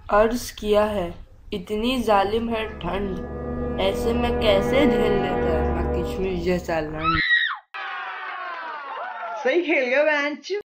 अर्ज किया है, इतनी जालिम है ठंड, ऐसे में कैसे झेल लेता है किशमिश जैसा लंड। सही खेल गया बेंच।